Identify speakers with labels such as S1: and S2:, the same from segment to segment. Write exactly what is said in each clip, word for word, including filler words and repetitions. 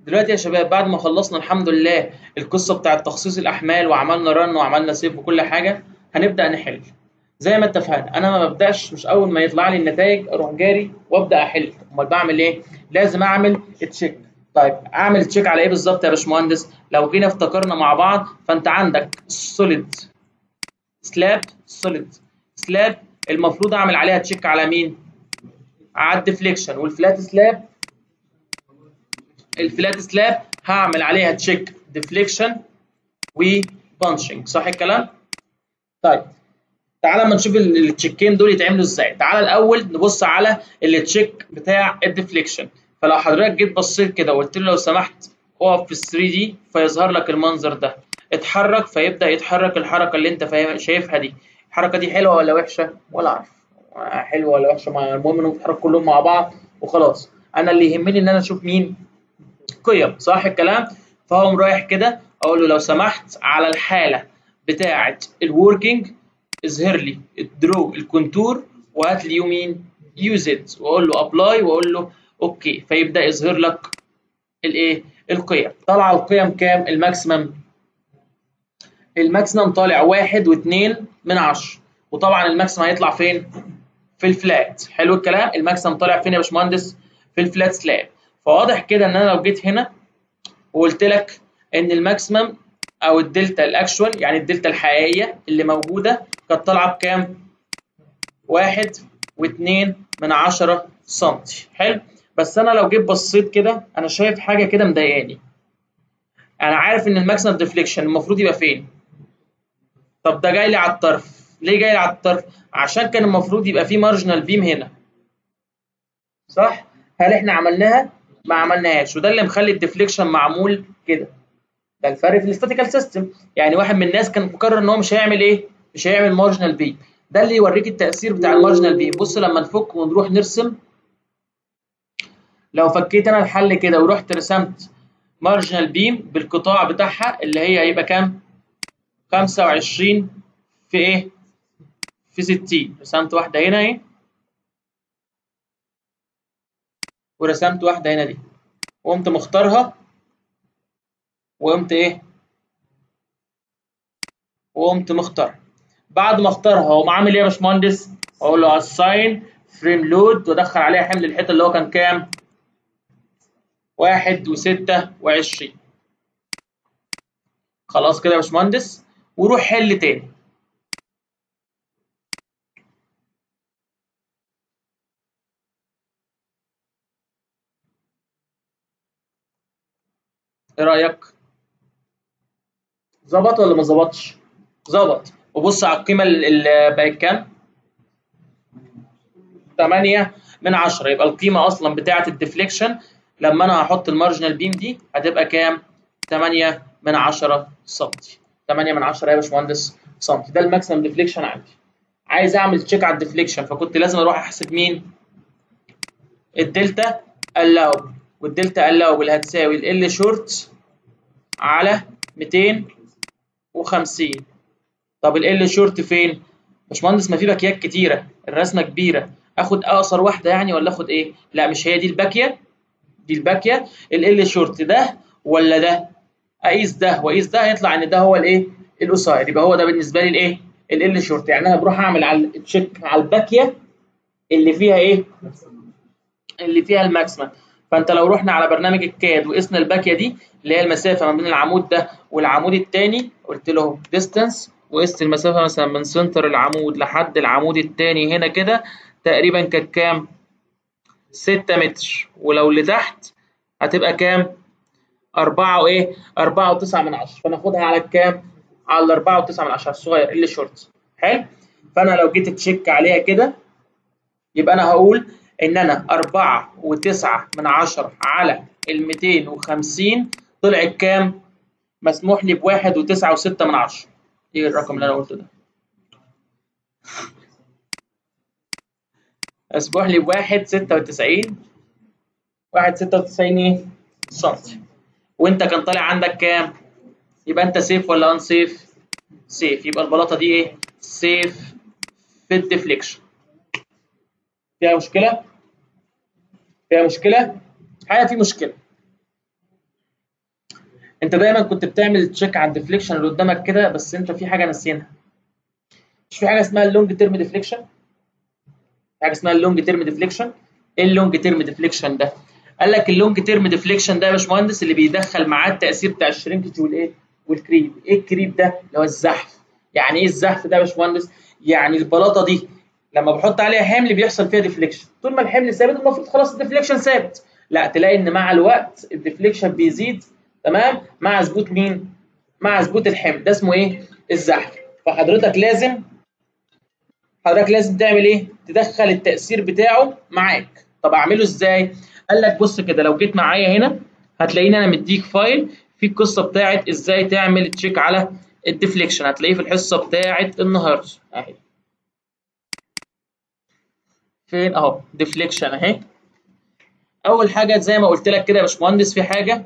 S1: دلوقتي يا شباب بعد ما خلصنا الحمد لله القصه بتاعه تخصيص الاحمال وعملنا رن وعملنا سيف وكل حاجه، هنبدا نحل زي ما اتفقنا. انا ما ببداش مش اول ما يطلع لي النتائج اروح جاري وابدا احل، امال بعمل ايه؟ لازم اعمل تشيك. طيب اعمل تشيك على ايه بالظبط يا باشمهندس؟ لو جينا افتكرنا مع بعض، فانت عندك سوليد سلاب سوليد سلاب، المفروض اعمل عليها تشيك على مين؟ على الديفليكشن. والفلات سلاب الفلات سلاب هعمل عليها تشيك ديفليكشن وبانشنج، صح الكلام؟ طيب تعالى اما نشوف التشيكين دول يتعملوا ازاي. تعالى الاول نبص على التشيك بتاع الديفليكشن. فلو حضرتك جيت بصيت كده وقلت له لو سمحت اقف في ال ثري دي، فيظهر لك المنظر ده. اتحرك، فيبدا يتحرك الحركه اللي انت فاهم شايفها دي. الحركه دي حلوه ولا وحشه؟ ولا اعرف حلوه ولا وحشه، المهم انهم يتحركوا كلهم مع بعض وخلاص. انا اللي يهمني ان انا اشوف مين؟ قيم، صح الكلام؟ فهقوم رايح كده اقول له لو سمحت على الحاله بتاعه الوركينج اظهر لي الدرو الكونتور وهات لي يمين يو زد، واقول له ابلاي واقول له اوكي، فيبدا يظهر لك الايه؟ القيم. طالعه القيم كام؟ الماكسيمم الماكسيمم طالع واحد واثنين من عشرة. وطبعا الماكسيمم هيطلع فين؟ في الفلات. حلو الكلام. الماكسيمم طالع فين يا باشمهندس؟ في الفلات سلاب. فواضح كده ان انا لو جيت هنا وقلت لك ان الماكسيمم او الدلتا الاكشوال، يعني الدلتا الحقيقيه اللي موجوده، كانت طالعه بكام؟ واحد واثنين من عشرة سنتي. حلو. بس انا لو جيت بصيت كده انا شايف حاجه كده مضايقاني. انا عارف ان الماكسيمم ديفليكشن المفروض يبقى فين؟ طب ده جاي لي على الطرف. ليه جاي لي على الطرف؟ عشان كان المفروض يبقى فيه مارجنال بيم هنا، صح؟ هل احنا عملناها؟ ما عملناهاش، وده اللي مخلي الديفليكشن معمول كده. ده الفرق في الاستاتيكال سيستم. يعني واحد من الناس كان مقرر ان هو مش هيعمل ايه؟ مش هيعمل مارجنال بيم. ده اللي يوريك التاثير بتاع المارجنال بيم. بص لما نفك ونروح نرسم، لو فكيت انا الحل كده ورحت رسمت مارجنال بيم بالقطاع بتاعها اللي هي هيبقى كام؟ خمسة وعشرين في ايه؟ في ستين. رسمت واحده هنا اهي، ورسمت واحده هنا دي، وقمت مختارها، وقمت ايه؟ وقمت مختارها. بعد ما اختارها اقوم عامل ايه يا باشمهندس؟ اقول له اساين فريم لود وادخل عليها حمل الحيطه اللي هو كان كام؟ واحد وستة وعشرين. خلاص كده يا باشمهندس، وروح حل تاني. ايه رايك؟ ظبط ولا ما ظبطش؟ ظبط. وبص على القيمه اللي بقت كام؟ ثمانية من عشرة. يبقى القيمه اصلا بتاعه الديفليكشن لما انا هحط المارجنال بيم دي هتبقى كام؟ ثمانية من عشرة سم. ثمانية من عشرة يا باشمهندس سم. ده الماكسيمم ديفليكشن عندي. عايز اعمل تشيك على الديفليكشن، فكنت لازم اروح احسب مين؟ الدلتا الاوبل. والدلتا الاوبل هتساوي ال شورت على مئتين وخمسين. طب ال شورت فين؟ باشمهندس ما في باكيات كتيره، الرسمه كبيره، اخد اقصر واحده يعني ولا اخد ايه؟ لا مش هي دي الباكيه، دي الباكيه. ال شورت ده ولا ده؟ اقيس ده واقيس ده، هيطلع ان ده هو الايه؟ القصير. يبقى هو ده بالنسبه لي الايه؟ ال شورت. يعني انا بروح اعمل على تشيك على الباكيه اللي فيها ايه؟ اللي فيها الماكسيمم. فانت لو رحنا على برنامج الكاد وقسنا الباكيه دي اللي هي المسافه ما بين العمود ده والعمود الثاني، قلت له ديستانس وقست المسافه مثلا من سنتر العمود لحد العمود الثاني هنا كده، تقريبا كانت كام؟ ستة متر. ولو لتحت هتبقى كام؟ أربعة وايه؟ أربعة وتسعة من عشرة. فناخدها على الكام؟ على أربعة وتسعة من عشرة الصغير اللي شورت. حلو. فانا لو جيت تشيك عليها كده يبقى انا هقول ان انا أربعة وتسعة من عشرة على ال مئتين وخمسين طلعت كام؟ مسموح لي بواحد وتسعة وستة من عشرة. ايه الرقم اللي انا قلته ده؟ مسموح لي بواحد ستة وتسعين. واحد ستة وتسعين ايه؟ سنتي. وانت كان طالع عندك كام؟ يبقى انت سيف ولا ان سيف؟ سيف. يبقى البلاطه دي ايه؟ سيف في الديفليكشن. فيها مشكله؟ فيها مشكله؟ حاجه في مشكله. انت دايما كنت بتعمل تشيك على الديفليكشن اللي قدامك كده، بس انت في حاجه ناسينها. مش في حاجه اسمها اللونج تيرم ديفليكشن؟ في حاجه اسمها اللونج تيرم ديفليكشن. ايه اللونج تيرم ديفليكشن ده؟ قال لك اللونج تيرم ديفليكشن ده يا باشمهندس اللي بيدخل معاه التاثير بتاع الشرينكج والايه والكريب. ايه الكريب ده؟ اللي هو الزحف. يعني ايه الزحف ده يا باشمهندس؟ يعني البلاطه دي لما بحط عليها حمل بيحصل فيها ديفليكشن. طول ما الحمل ثابت المفروض خلاص الديفليكشن ثابت. لا، تلاقي ان مع الوقت الديفليكشن بيزيد، تمام، مع ثبوت مين؟ مع ثبوت الحمل. ده اسمه ايه؟ الزحف. فحضرتك لازم حضرتك لازم تعمل ايه؟ تدخل التأثير بتاعه معاك. طب اعمله ازاي؟ قال لك بص كده، لو جيت معايا هنا هتلاقيني انا مديك فايل فيه القصه بتاعت ازاي تعمل تشيك على الديفليكشن. هتلاقيه في الحصه بتاعت النهارده اهي. فين اهو ديفليكشن اهي. اول حاجه زي ما قلت لك كده يا باشمهندس، في حاجه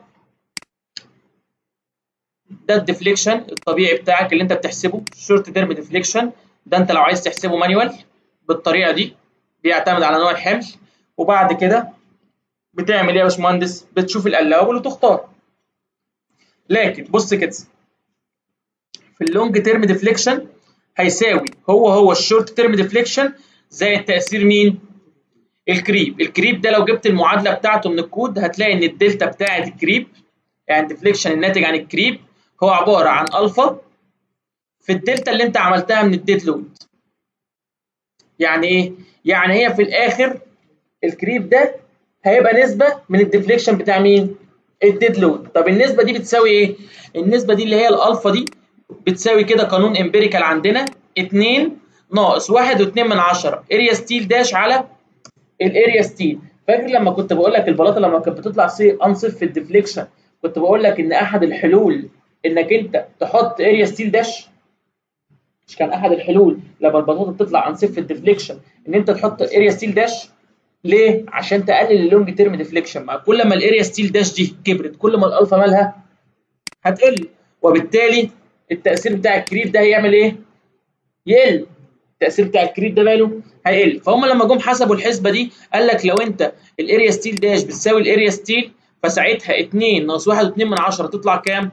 S1: ده الديفليكشن الطبيعي بتاعك اللي انت بتحسبه شورت تيرم ديفليكشن. ده انت لو عايز تحسبه مانيوال بالطريقه دي بيعتمد على نوع الحمل. وبعد كده بتعمل ايه يا باشمهندس؟ بتشوف القلاوه وتختار. لكن بص كده، في اللونج تيرم ديفليكشن هيساوي هو هو الشورت تيرم ديفليكشن زائد تاثير مين؟ الكريب. الكريب ده لو جبت المعادله بتاعته من الكود هتلاقي ان الدلتا بتاعه الكريب، يعني الديفليكشن الناتج عن الكريب، هو عباره عن الفا في الدلتا اللي انت عملتها من الديد لود. يعني ايه؟ يعني هي في الاخر الكريب ده هيبقى نسبه من الديفليكشن بتاع مين؟ الديد لود. طب النسبه دي بتساوي ايه؟ النسبه دي اللي هي الالفا دي بتساوي كده قانون امبيريكال عندنا اتنين ناقص واحد واتنين من عشرة اريا ستيل داش على الاريا ستيل. فاكر لما كنت بقول لك البلاطه لما كانت بتطلع سي انصف في الديفليكشن كنت بقول لك ان احد الحلول انك انت تحط اريا ستيل داش؟ مش كان احد الحلول لما البلاطه بتطلع انصف في الديفليكشن ان انت تحط اريا ستيل داش؟ ليه؟ عشان تقلل اللونج تيرم ديفليكشن. مع كل ما الاريا ستيل داش دي كبرت كل ما الالفا مالها هتقل، وبالتالي التاثير بتاع الكريب ده هيعمل ايه؟ يقل. التاثير بتاع الكريب ده ماله؟ هيقل. فهم لما جم حسبوا الحسبه دي قال لك لو انت الاريا ستيل داش بتساوي الاريا ستيل فساعتها اتنين ناقص واحد واتنين من عشرة تطلع كام؟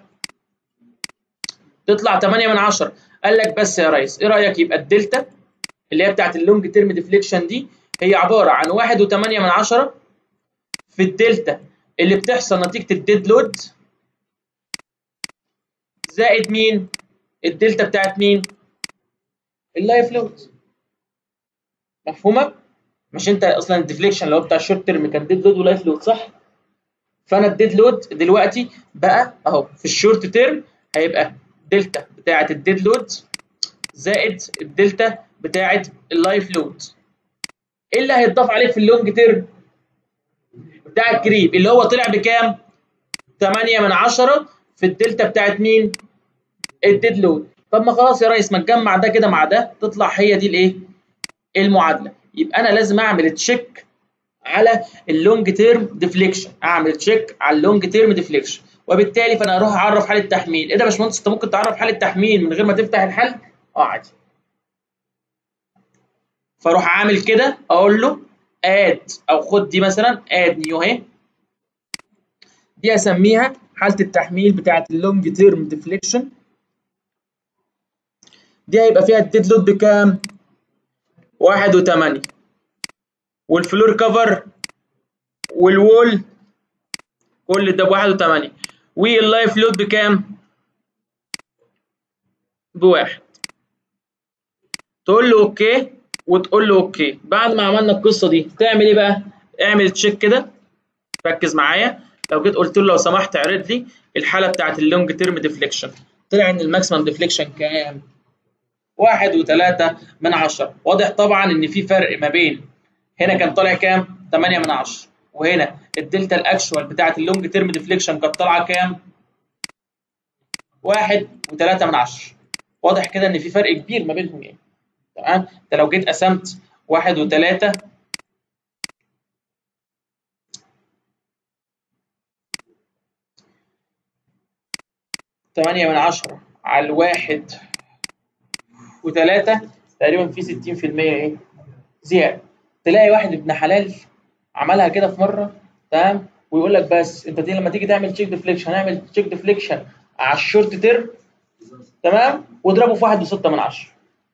S1: تطلع تمانية من عشرة. قال لك بس يا ريس ايه رايك يبقى الدلتا اللي هي بتاعت اللونج تيرم ديفليكشن دي هي عباره عن واحد وتمانية من عشرة في الدلتا اللي بتحصل نتيجه الديد لود زائد مين؟ الدلتا بتاعت مين؟ اللايف لود. مفهومه؟ مش انت اصلا الديفليكشن اللي هو بتاع الشورت تيرم كان ديد لود ولايف لود صح؟ فانا الديد لود دلوقتي بقى اهو في الشورت تيرم هيبقى دلتا بتاعه الديد لود زائد الدلتا بتاعه اللايف لود. ايه اللي هيتضاف عليه في اللونج تيرم؟ بتاع الكريب اللي هو طلع بكام؟ تمانية من عشرة في الدلتا بتاعه مين؟ الديد لود. طب ما خلاص يا ريس ما تجمع ده كده مع ده تطلع هي دي الايه؟ المعادله. يبقى انا لازم اعمل تشيك على اللونج تيرم ديفليكشن، اعمل تشيك على اللونج تيرم ديفليكشن، وبالتالي فانا اروح اعرف حاله تحميل. ايه ده يا باشمهندس انت ممكن تعرف حاله تحميل من غير ما تفتح الحل؟ اه عادي. فاروح عامل كده اقول له اد او خد دي مثلا اد نيو اهي، دي اسميها حاله التحميل بتاعه اللونج تيرم ديفليكشن. دي هيبقى فيها الديد لود بكام؟ واحد وتمانية والفلور كفر والوول كل ده بواحد وتمانية واللايف لود بكام؟ بواحد. تقول له اوكي وتقول له اوكي. بعد ما عملنا القصه دي تعمل ايه بقى؟ اعمل تشيك كده، ركز معايا. لو جيت قلت له لو سمحت اعرض لي الحاله بتاعت اللونج تيرم ديفليكشن، طلع ان الماكسيمم ديفليكشن كام؟ واحد وتلاتة من عشرة. واضح طبعا ان في فرق ما بين هنا كان طالع كام؟ تمانية من عشرة، وهنا الدلتا الاكشوال بتاعت اللونج تيرم ديفليكشن كانت طالعه كام؟ واحد وتلاتة من عشرة. واضح كده ان في فرق كبير ما بينهم يعني. تمام؟ انت لو جيت قسمت واحد وتلاتة تمانية من عشرة على الواحد وتلاتة تقريبا في ستين في المية ايه؟ زيادة. تلاقي واحد ابن حلال عملها كده في مرة، تمام؟ ويقول لك بس انت لما تيجي تعمل تشيك ديفليكشن هنعمل تشيك ديفليكشن على الشورت تيرم، تمام، واضربه في واحد وستة من عشرة.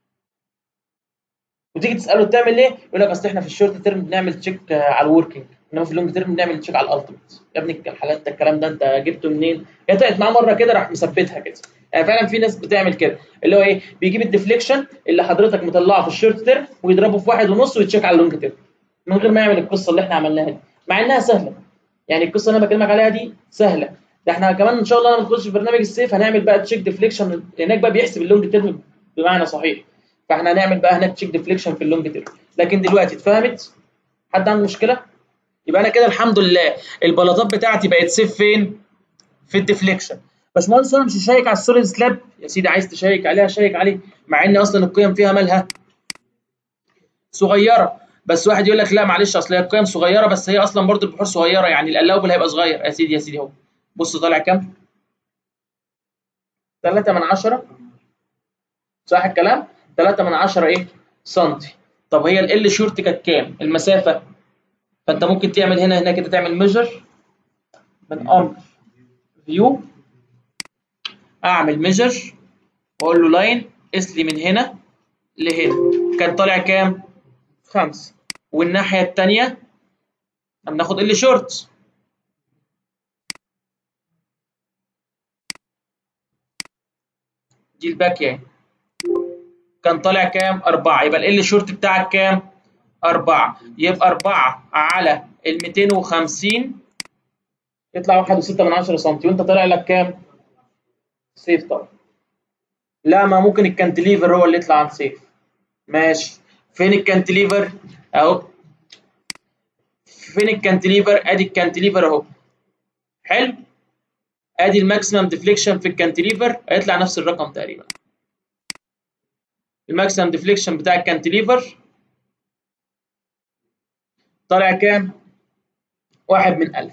S1: وتيجي تساله بتعمل ليه؟ يقول لك اصل احنا في الشورت تيرم بنعمل تشيك على الوركينج، انما في اللونج تيرم بنعمل تشيك على الالتيميت. يا ابني الحالات ده الكلام ده انت جبته منين؟ هي طلعت معاه مره كده راح مثبتها كده. يعني فعلا في ناس بتعمل كده، اللي هو ايه، بيجيب الديفليكشن اللي حضرتك مطلعه في الشورت تيرم ويضربه في واحد ونص ويتشيك على اللونج تيرم من غير ما يعمل القصه اللي احنا عملناها دي، مع انها سهله. يعني القصه اللي انا بكلمك عليها دي سهله. ده احنا كمان ان شاء الله لما نخش في برنامج السيف هنعمل بقى تشيك ديفليكشن هناك، بقى بيحسب اللونج تيرم بمعنى صحيح. فاحنا هنعمل بقى هناك تشيك ديفليكشن في اللونج تيرم. لكن دلوقتي اتفهمت؟ حد عنده مشكله؟ يبقى انا كده الحمد لله البلاطات بتاعتي بقت سيف فين؟ في الديفليكشن. باشمهندس انا مش هشيك على السوليد سلاب. يا سيدي عايز تشيك عليها شيك عليه، مع ان اصلا القيم فيها مالها صغيره. بس واحد يقول لك لا معلش اصل هي القيم صغيره بس هي اصلا برضو البحور صغيره، يعني الالاوبل هيبقى صغير. يا سيدي يا سيدي اهو بص طالع كام؟ ثلاثة من عشرة، صح الكلام؟ ثلاثة من عشرة ايه؟ سنتي. طب هي ال شورت كانت كام؟ المسافه. فانت ممكن تعمل هنا هنا كده تعمل ميجر من امر فيو، اعمل ميجر واقول له لاين قيس لي من هنا لهنا، كان طالع كام؟ خمسة. والناحيه الثانيه بناخد ال شورت، دي الباك يعني كان طالع كام؟ أربعة. يبقى ال شورت بتاعك كام؟ أربعة. يبقى أربعة على ال مئتين وخمسين يطلع واحد وستة من عشرة سم، وأنت طالع لك كام؟ سيف طبعا. لا ما ممكن الكانتليفر هو اللي يطلع عن سيف. ماشي. فين الكانتليفر؟ أهو. فين الكانتليفر؟ أدي الكانتليفر أهو. حلو؟ أدي الماكسيمم ديفليكشن في الكانتليفر هيطلع نفس الرقم تقريبا. الماكسيمم ديفليكشن بتاع الكانتليفر طالع كام؟ واحد من ألف.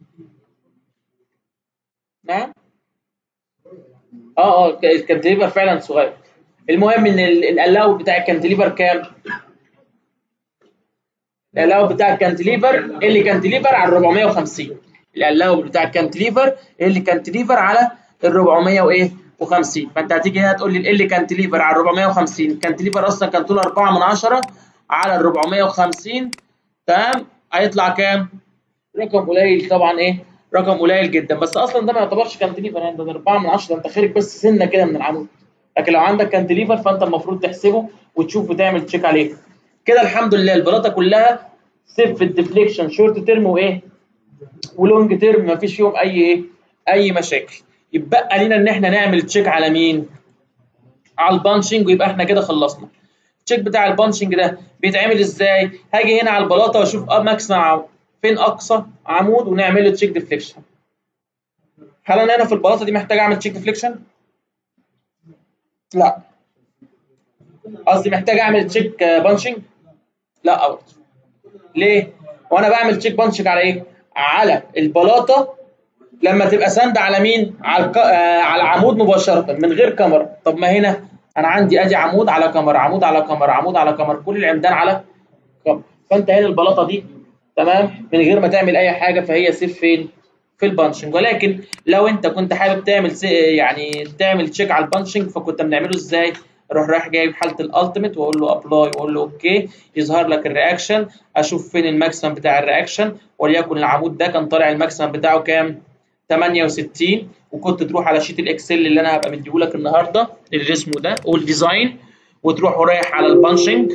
S1: نعم؟ اه اه الكانتليفر فعلا صغير. المهم ان الالاو بتاع الكانتليفر كام؟ الالاو بتاع الكانتليفر اللي كانتليفر على أربعمائة وخمسين. الالاو بتاع الكانتليفر اللي كانتليفر على ال أربعمائة وايه؟ وخمسين. فانت هتيجي هنا تقول لي اللي كانتليفر على أربعمائة وخمسين، الكانتليفر اصلا كان طوله أربعة من عشرة على ال أربعمائة وخمسين، تمام، هيطلع كام؟ رقم قليل طبعا، ايه؟ رقم قليل جدا. بس اصلا ده ما يعتبرش كانتليفر، يعني ده أربعة من عشرة، انت خارج بس سنه كده من العمود. لكن لو عندك كانتليفر فانت المفروض تحسبه وتشوف وتعمل تشيك عليه. كده الحمد لله البلاطه كلها سيف في الديفليكشن شورت تيرم وايه؟ ولونج تيرم، ما فيش فيهم اي ايه؟ اي مشاكل. يبقى لينا ان احنا نعمل تشيك على مين؟ على البانشنج. ويبقى احنا كده خلصنا. التشيك بتاع البانشنج ده بيتعمل ازاي؟ هاجي هنا على البلاطه واشوف اه ماكسيمم فين اقصى عمود ونعمل له تشيك ديفليكشن. هل انا هنا في البلاطه دي محتاج اعمل تشيك ديفليكشن؟ لا. قصدي محتاج اعمل تشيك بانشنج؟ لا برضه. ليه؟ وانا بعمل تشيك بانشنج على ايه؟ على البلاطه لما تبقى ساند على مين؟ على الك... آه على العمود مباشره من غير كاميرا. طب ما هنا انا عندي ادي عمود على كاميرا، عمود على كاميرا، عمود على كاميرا، كل العمدان على كاميرا. فانت هنا البلاطه دي تمام من غير ما تعمل اي حاجه فهي سيف فين؟ في البانشنج. ولكن لو انت كنت حابب تعمل يعني تعمل تشيك على البانشنج فكنت بنعمله ازاي؟ اروح رايح جايب حاله الالتيميت واقول له ابلاي واقول له اوكي، يظهر لك الرياكشن، اشوف فين الماكسيمم بتاع الرياكشن. وليكن العمود ده كان طالع الماكسيمم بتاعه كام؟ ثمانية وستين. وكنت تروح على شيت الاكسل اللي انا هبقى مديهولك النهارده اللي اسمه ده والديزاين، وتروح رايح على البانشنج،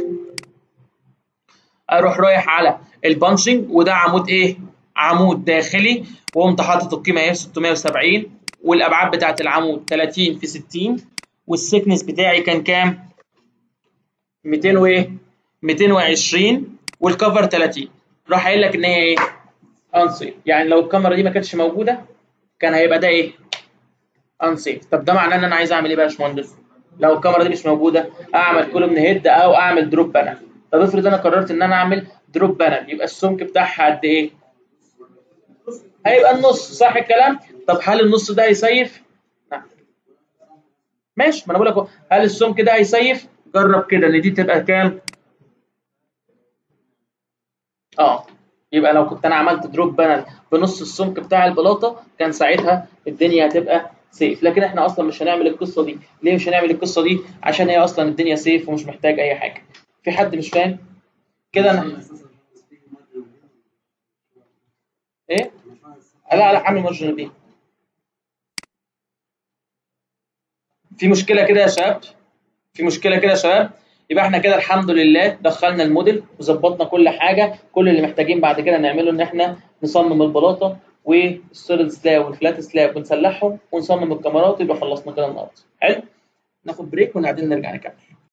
S1: اروح رايح على البانشنج وده عمود ايه؟ عمود داخلي، وقمت حاطط القيمه اهي ستمائة وسبعين، والابعاد بتاعت العمود ثلاثين في ستين، والسكنس بتاعي كان كام؟ مئتين وايه؟ مئتين وعشرين، والكفر ثلاثين. راح قايل لك ان هي ايه؟ انسيف. يعني لو الكاميرا دي ما كانتش موجوده كان هيبقى ده ايه؟ انسيف. طب ده معناه ان انا عايز اعمل ايه بقى يا باشمهندس؟ لو الكاميرا دي مش موجوده اعمل كولوم هيد او اعمل دروب بانل. طب افرض انا قررت ان انا اعمل دروب بانل، يبقى السمك بتاعها قد ايه؟ هيبقى النص، صح الكلام؟ طب هل النص ده هيسيف؟ نعم. ماشي، ما انا بقول لك هل السمك ده هيسيف؟ جرب كده ان دي تبقى كام؟ اه يبقى لو كنت انا عملت دروب بانل بنص السمك بتاع البلاطه كان ساعتها الدنيا هتبقى سيف، لكن احنا اصلا مش هنعمل القصه دي. ليه مش هنعمل القصه دي؟ عشان هي اصلا الدنيا سيف ومش محتاج اي حاجه. في حد مش فاهم كده؟ انا ايه؟ لا لا، عامل مارجنال بيه. في مشكله كده يا شباب؟ في مشكله كده يا شباب؟ يبقى احنا كده الحمد لله دخلنا الموديل وظبطنا كل حاجه. كل اللي محتاجين بعد كده نعمله ان احنا نصمم البلاطه والسوليد سلاب والفلات سلاب ونسلحهم ونصمم الكاميرات، يبقى خلصنا كده النهارده. حلو، ناخد بريك ونعدين نرجع نكمل.